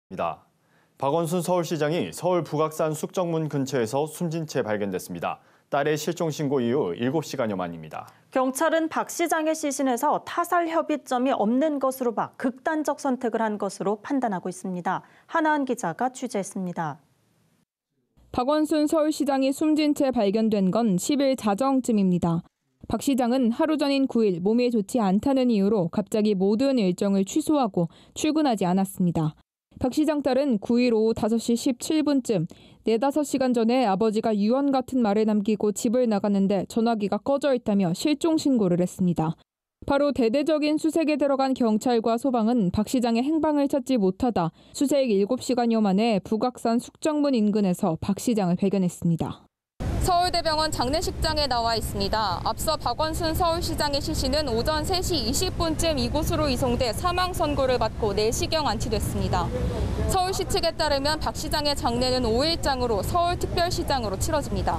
입니다. 박원순 서울시장이 서울 북악산 숙정문 근처에서 숨진 채 발견됐습니다. 딸의 실종 신고 이후 7시간여 만입니다. 경찰은 박 시장의 시신에서 타살 협의점이 없는 것으로 봐 극단적 선택을 한 것으로 판단하고 있습니다. 하나은 기자가 취재했습니다. 박원순 서울시장이 숨진 채 발견된 건 10일 자정쯤입니다. 박 시장은 하루 전인 9일 몸이 좋지 않다는 이유로 갑자기 모든 일정을 취소하고 출근하지 않았습니다. 박 시장 딸은 9일 오후 5시 17분쯤 4-5시간 전에 아버지가 유언 같은 말을 남기고 집을 나갔는데 전화기가 꺼져 있다며 실종 신고를 했습니다. 바로 대대적인 수색에 들어간 경찰과 소방은 박 시장의 행방을 찾지 못하다 수색 7시간여 만에 북악산 숙정문 인근에서 박 시장을 발견했습니다. 서울대병원 장례식장에 나와 있습니다. 앞서 박원순 서울시장의 시신은 오전 3시 20분쯤 이곳으로 이송돼 사망 선고를 받고 내시경 안치됐습니다. 서울시 측에 따르면 박 시장의 장례는 5일장으로 서울특별시장으로 치러집니다.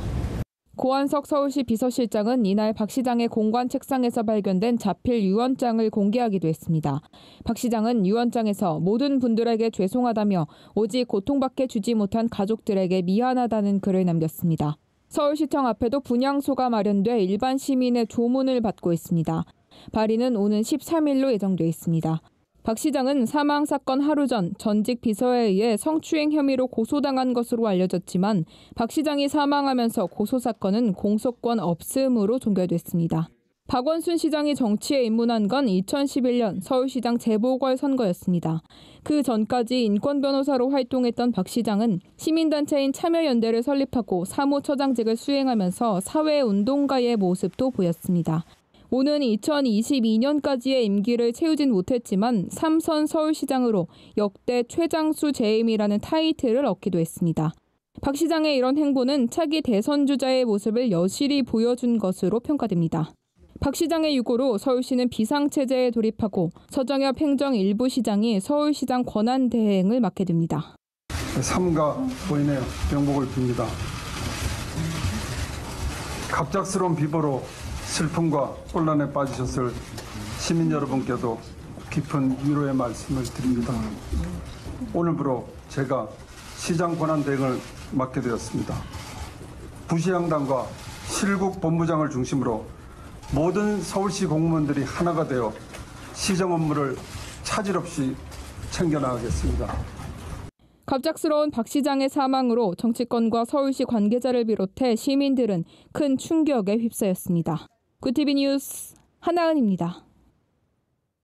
고한석 서울시 비서실장은 이날 박 시장의 공관 책상에서 발견된 자필 유언장을 공개하기도 했습니다. 박 시장은 유언장에서 모든 분들에게 죄송하다며 오직 고통밖에 주지 못한 가족들에게 미안하다는 글을 남겼습니다. 서울시청 앞에도 분향소가 마련돼 일반 시민의 조문을 받고 있습니다. 발의는 오는 13일로 예정돼 있습니다. 박 시장은 사망 사건 하루 전 전직 비서에 의해 성추행 혐의로 고소당한 것으로 알려졌지만 박 시장이 사망하면서 고소 사건은 공소권 없음으로 종결됐습니다. 박원순 시장이 정치에 입문한 건 2011년 서울시장 재보궐선거였습니다. 그 전까지 인권변호사로 활동했던 박 시장은 시민단체인 참여연대를 설립하고 사무처장직을 수행하면서 사회운동가의 모습도 보였습니다. 오는 2022년까지의 임기를 채우진 못했지만 3선 서울시장으로 역대 최장수 재임이라는 타이틀을 얻기도 했습니다. 박 시장의 이런 행보는 차기 대선 주자의 모습을 여실히 보여준 것으로 평가됩니다. 박 시장의 유고로 서울시는 비상체제에 돌입하고 서정엽 행정 일부 시장이 서울시장 권한대행을 맡게 됩니다. 삼가 부인의 명복을 빕니다. 갑작스러운 비보로 슬픔과 혼란에 빠지셨을 시민 여러분께도 깊은 위로의 말씀을 드립니다. 오늘부로 제가 시장 권한대행을 맡게 되었습니다. 부시양당과 실국 본부장을 중심으로 모든 서울시 공무원들이 하나가 되어 시정 업무를 차질 없이 챙겨나가겠습니다. 갑작스러운 박 시장의 사망으로 정치권과 서울시 관계자를 비롯해 시민들은 큰 충격에 휩싸였습니다. 구티비 뉴스 하나은입니다.